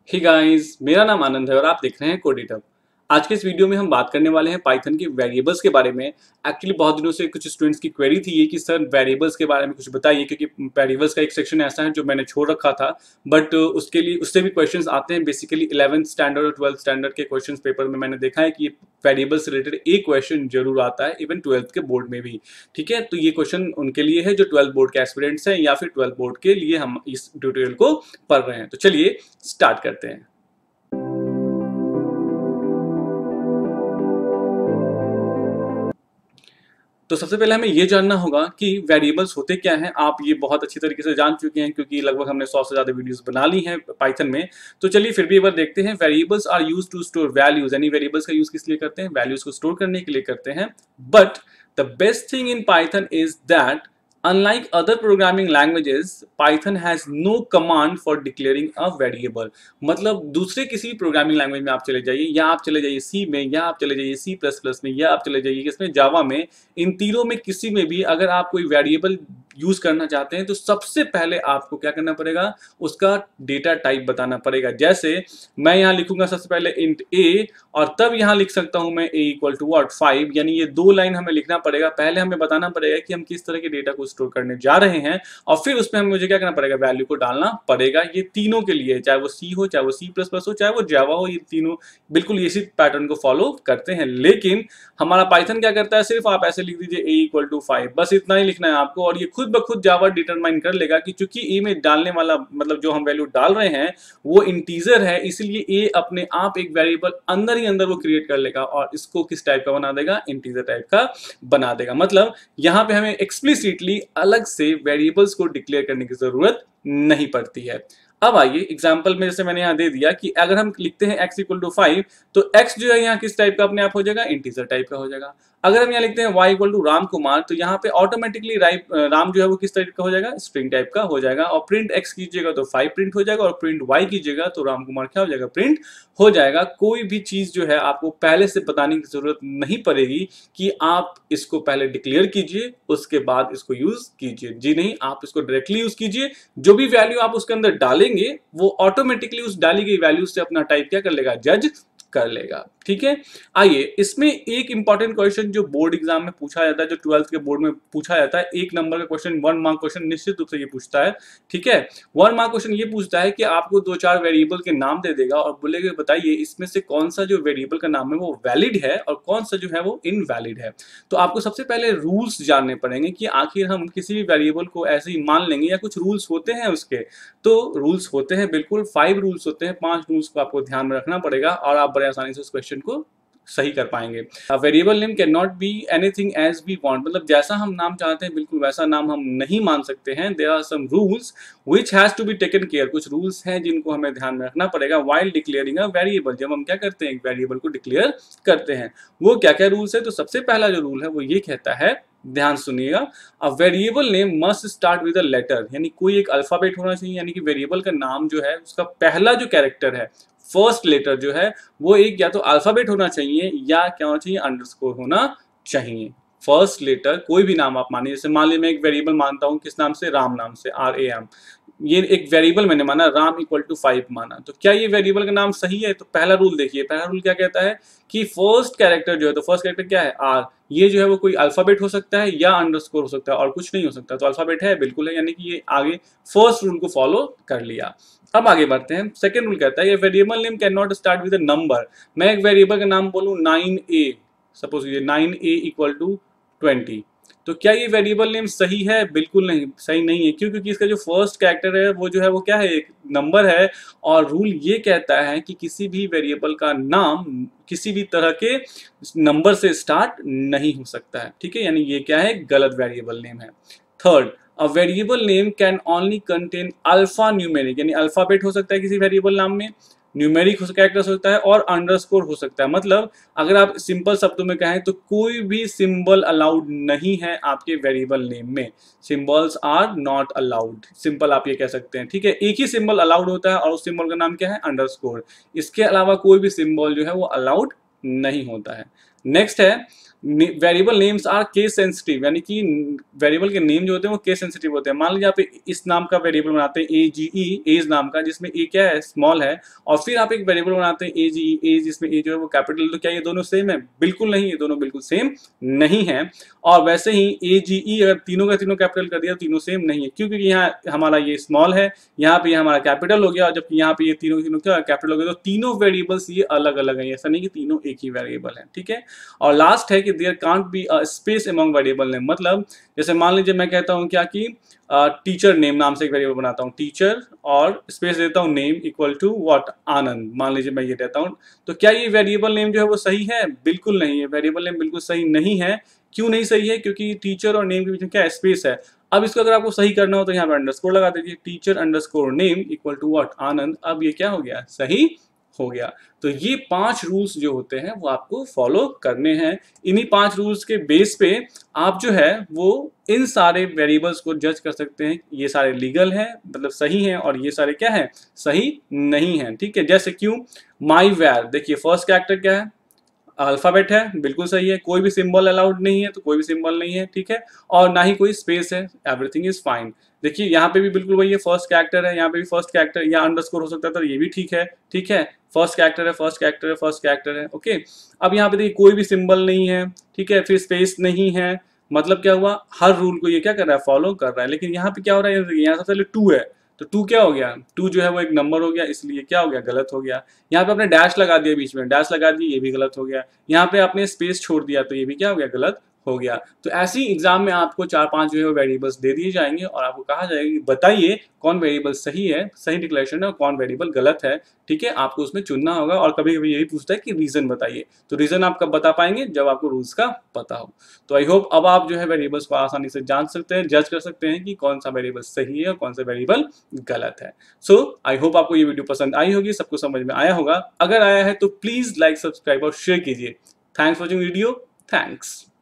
Hey guys, मेरा नाम आनंद है और आप देख रहे हैं कोडिटअप। आज के इस वीडियो में हम बात करने वाले हैं पाइथन के वेरिएबल्स के बारे में। एक्चुअली बहुत दिनों से कुछ स्टूडेंट्स की क्वेरी थी ये कि सर वेरिएबल्स के बारे में कुछ बताइए, क्योंकि वेरिएबल्स का एक सेक्शन ऐसा है जो मैंने छोड़ रखा था, बट उसके लिए उससे भी क्वेश्चंस आते हैं। बेसिकली 11th स्टैंडर्ड और 12th स्टैंडर्ड के क्वेश्चन पेपर में मैंने देखा है कि वेरिएबल्स से रिलेटेड एक क्वेश्चन जरूर आता है, इवन 12th के बोर्ड में भी। ठीक है, तो ये क्वेश्चन उनके लिए है जो 12th बोर्ड के एस्पिरेंट्स हैं या फिर 12th बोर्ड के लिए हम इस ट्यूटोरियल को पढ़ रहे हैं। तो चलिए स्टार्ट करते हैं। तो सबसे पहले हमें ये जानना होगा कि वेरिएबल्स होते क्या हैं। आप ये बहुत अच्छी तरीके से जान चुके हैं क्योंकि लगभग हमने 100 से ज़्यादा वीडियोस बना ली हैं पाइथन में। तो चलिए फिर भी एक बार देखते हैं। Variables are used to store values, यानी वेरिएबल्स का यूज किस लिए करते हैं? वैल्यूज को स्टोर करने के लिए करते हैं। But the best thing in Python is that unlike other programming languages, Python has no command for declaring a variable। मतलब दूसरे किसी भी प्रोग्रामिंग लैंग्वेज में आप चले जाइए, या आप चले जाइए सी में, या आप चले जाइए C++ में, या आप चले जाइए किसमें, जावा में, इन तीनों में किसी में भी अगर आप कोई वेरिएबल यूज करना चाहते हैं तो सबसे पहले आपको क्या करना पड़ेगा? उसका डेटा टाइप बताना पड़ेगा। जैसे मैं यहाँ लिखूंगा सबसे पहले इंट a, और तब यहाँ लिख सकता हूं मैं a इक्वल टू व्हाट 5, यानी ये दो लाइन हमें लिखना पड़ेगा। पहले हमें बताना पड़ेगा कि हम किस तरह के डेटा को स्टोर करने जा रहे हैं, और फिर उसमें हमें मुझे क्या करना पड़ेगा? वैल्यू को डालना पड़ेगा। ये तीनों के लिए, चाहे वो सी हो, चाहे वो C++ हो, चाहे वो जावा हो, ये तीनों बिल्कुल इसी पैटर्न को फॉलो करते हैं। लेकिन हमारा पाइथन क्या करता है? सिर्फ आप ऐसे लिख दीजिए a इक्वल टू 5, बस इतना ही लिखना है आपको, और ये खुद ब खुद जावा डिटरमाइन कर लेगा कि चूंकि a में डालने वाला मतलब जो हम वैल्यू डाल रहे हैं वो इंटीजर है, इसलिए a अपने आप एक वेरिएबल अंदर ही अंदर वो क्रिएट कर लेगा और इसको किस टाइप का बना देगा? इंटीजर टाइप का बना देगा। मतलब यहाँ पे हमें एक्सप्लिसिटली अलग से वेरिएबल्स को डिक्लेयर करने की जरूरत नहीं पड़ती है। अब आइए एग्जाम्पल में, जैसे मैंने यहाँ दे दिया कि अगर हम लिखते हैं x इक्वल टू 5, तो x जो है यहाँ किस टाइप का अपने आप हो जाएगा? इंटीजर टाइप का हो जाएगा। अगर हम यहाँ लिखते हैं y equal to Ram Kumar, तो यहाँ पे ऑटोमेटिकली राम जो है वो किस टाइप का हो जाएगा? स्ट्रिंग टाइप का हो जाएगा। और प्रिंट x कीजिएगा तो 5 प्रिंट हो जाएगा, और प्रिंट y कीजिएगा तो राम कुमार क्या हो जाएगा? प्रिंट हो जाएगा। कोई भी चीज जो है आपको पहले से बताने की जरूरत नहीं पड़ेगी कि आप इसको पहले डिक्लेयर कीजिए उसके बाद इसको यूज कीजिए। जी नहीं, आप इसको डायरेक्टली यूज कीजिए। जो भी वैल्यू आप उसके अंदर डालेंगे वो ऑटोमेटिकली उस डाली गई वैल्यू से अपना टाइप क्या कर लेगा? जज कर लेगा। ठीक है, आइए इसमें एक इंपॉर्टेंट क्वेश्चन जो बोर्ड एग्जाम में पूछा जाता है, जो 12th के बोर्ड में पूछा जाता है, एक नंबर का क्वेश्चन, 1 मार्क क्वेश्चन निश्चित रूप से ये पूछता है। ठीक है, 1 मार्क क्वेश्चन ये पूछता है कि आपको 2-4 वेरिएबल के नाम दे देगा और बोलेगा बताइए इसमें से कौन सा जो वेरिएबल का नाम है वो वैलिड है और कौन सा जो है वो इनवैलिड है। तो आपको सबसे पहले रूल्स जानने पड़ेंगे कि आखिर हम किसी भी वेरिएबल को ऐसे ही मान लेंगे या कुछ रूल्स होते हैं उसके। तो रूल्स होते हैं, बिल्कुल 5 रूल्स होते हैं। 5 रूल्स को आपको ध्यान में रखना पड़ेगा और आप बड़े आसानी से उस क्वेश्चन को सही कर पाएंगे। Variable name can not be anything as we want, मतलब जैसा हम नाम चाहते हैं बिल्कुल वैसा नाम हम नहीं मान सकते हैं। There are some rules which has to be taken care, कुछ रूल्स हैं जिनको हमें ध्यान में रखना पड़ेगा व्हाइल डिक्लेयरिंग अ वेरिएबल। जब हम क्या करते हैं? एक वेरिएबल को डिक्लेयर करते हैं। वो क्या क्या रूल्स है? तो सबसे पहला जो रूल है वो ये कहता है, ध्यान सुनिएगा, a variable name must start with a letter, यानी कोई एक अल्फाबेट होना चाहिए, यानी कि वेरिएबल का नाम जो है उसका पहला जो कैरेक्टर है, फर्स्ट लेटर जो है वो एक या तो अल्फाबेट होना चाहिए या क्या होना चाहिए? अंडरस्कोर होना चाहिए। फर्स्ट लेटर कोई भी नाम आप मानिए, जैसे मान लीजिए मैं एक वेरिएबल मानता हूं, किस नाम से? राम नाम से, RAM। ये एक वेरिएबल मैंने माना, राम इक्वल टू 5 माना, तो क्या ये वेरिएबल का नाम सही है? तो पहला रूल देखिए, पहला रूल क्या कहता है कि फर्स्ट कैरेक्टर जो है, तो फर्स्ट कैरेक्टर क्या है? R। ये जो है वो कोई अल्फाबेट हो सकता है या अंडरस्कोर हो सकता है और कुछ नहीं हो सकता। तो अल्फाबेट है, बिल्कुल है, यानी कि ये आगे फर्स्ट रूल को फॉलो कर लिया। अब आगे बढ़ते हैं। सेकंड रूल कहता है ये variable name can not start with a number. मैं एक वेरिएबल का नाम बोलूं 9a, सपोज ये 9a इक्वल टू 20, तो क्या ये वेरिएबल नेम सही है? बिल्कुल नहीं, सही नहीं है। क्यों? क्योंकि इसका जो फर्स्ट कैरेक्टर है वो जो है वो क्या है? एक नंबर है। और रूल ये कहता है कि किसी भी वेरिएबल का नाम किसी भी तरह के नंबर से स्टार्ट नहीं हो सकता है। ठीक है, यानी ये क्या है? गलत वेरिएबल नेम है। Third, a variable name can only contain alphanumeric, यानी अल्फाबेट हो सकता है किसी वेरिएबल नाम में, न्यूमेरिक कैरेक्टर हो सकता है और अंडरस्कोर हो सकता है। मतलब अगर आप सिंपल शब्दों में कहें तो कोई भी सिंबल अलाउड नहीं है आपके वेरिएबल नेम में। Symbols are not allowed, simple आप ये कह सकते हैं। ठीक है, एक ही सिंबल अलाउड होता है और उस सिंबल का नाम क्या है? अंडरस्कोर। इसके अलावा कोई भी सिंबल जो है वो अलाउड नहीं होता है। नेक्स्ट है variable names are case sensitive, यानी कि वेरिएबल के नेम जो होते हैं वो केस सेंसिटिव होते हैं। मान लीजिए आप इस नाम का वेरिएबल बनाते हैं AGE, एज नाम का, जिसमें ए क्या है, स्मॉल है, और फिर आप एक वेरिएबल बनाते हैं AGE, एज, जिसमें ए जो है वो कैपिटल, तो क्या ये दोनों सेम है? बिल्कुल नहीं, ये दोनों बिल्कुल सेम नहीं है। और वैसे ही AGE अगर तीनों का तीनों कैपिटल कर दिया तो तीनों सेम नहीं है, क्योंकि यहाँ हमारा ये स्मॉल है, यहाँ पे हमारा कैपिटल हो गया, और जबकि यहाँ पे ये तीनों क्या कैपिटल हो गया, तो तीनों वेरिएबल्स ये अलग अलग है, ऐसा नहीं कि तीनों एक ही वेरिएबल है, ठीक है। और लास्ट है कि there can't be a space among variable name, मतलब जैसे मान लीजिए मैं कहता हूँ क्या कि टीचर नेम नाम से एक वेरिएबल बनाता हूँ, टीचर, और स्पेस देता हूँ name equal to what, Anand, मान लीजिए मैं ये देता हूँ, तो क्या ये वेरिएबल नेम जो है वो सही है? बिल्कुल नहीं है, वेरिएबल नेम बिल्कुल सही नहीं है। क्यों नहीं सही है? क्योंकि टीचर और नेम के बीच में क्या है? स्पेस है। अब इसको अगर आपको सही करना हो तो यहाँ पे अंडरस्कोर लगा दीजिए, teacher underscore name equal to what, Anand. अब ये क्या हो गया? सही हो गया। तो ये 5 रूल्स जो होते हैं वो आपको फॉलो करने हैं। इन्हीं 5 रूल्स के बेस पे आप जो है वो इन सारे वेरिएबल्स को जज कर सकते हैं, ये सारे लीगल हैं, मतलब सही हैं, और ये सारे क्या है? सही नहीं है, ठीक है। जैसे क्यों? माई वैर, देखिए फर्स्ट कैरेक्टर क्या है? अल्फाबेट है, बिल्कुल सही है। कोई भी सिंबल अलाउड नहीं है, तो कोई भी सिंबल नहीं है, ठीक है। और ना ही कोई स्पेस है, एवरीथिंग इज फाइन। देखिए यहाँ पे भी बिल्कुल वही है, फर्स्ट कैरेक्टर है, यहाँ पे भी फर्स्ट कैरेक्टर या अंडरस्कोर हो सकता है, तो ये भी ठीक है, ठीक है। फर्स्ट कैरेक्टर है, फर्स्ट कैरेक्टर है, फर्स्ट कैरेक्टर है, ओके। अब यहाँ पे देखिए कोई भी सिंबल नहीं है, ठीक है, फिर स्पेस नहीं है, मतलब क्या हुआ? हर रूल को ये क्या कर रहा है? फॉलो कर रहा है। लेकिन यहाँ पे क्या हो रहा है? यहाँ सबसे पहले 2 है, तो 2 क्या हो गया? 2 जो है वो एक नंबर हो गया, इसलिए क्या हो गया? गलत हो गया। यहाँ पे आपने डैश लगा दिया, बीच में डैश लगा दिया, ये भी गलत हो गया। यहाँ पे आपने स्पेस छोड़ दिया, तो ये भी क्या हो गया? गलत हो गया। तो ऐसी एग्जाम में आपको 4-5 जो है वेरिएबल्स दे दिए जाएंगे, और आपको कहा जाएगा कि बताइए कौन वेरिएबल सही है, सही डिक्लेरेशन है, और कौन वेरिएबल गलत है, ठीक है। आपको उसमें चुनना होगा, और कभी कभी यही पूछता है कि रीजन बताइए, तो रीजन आप कब बता पाएंगे? जब आपको रूल्स का पता हो। तो आई होप अब आप जो है वेरिएबल्स को आसानी से जान सकते हैं, जज कर सकते हैं कि कौन सा वेरिएबल सही है और कौन सा वेरिएबल गलत है। सो आई होप आपको ये वीडियो पसंद आई होगी, सबको समझ में आया होगा। अगर आया है तो प्लीज लाइक, सब्सक्राइब और शेयर कीजिए। Thanks for watching video, thanks.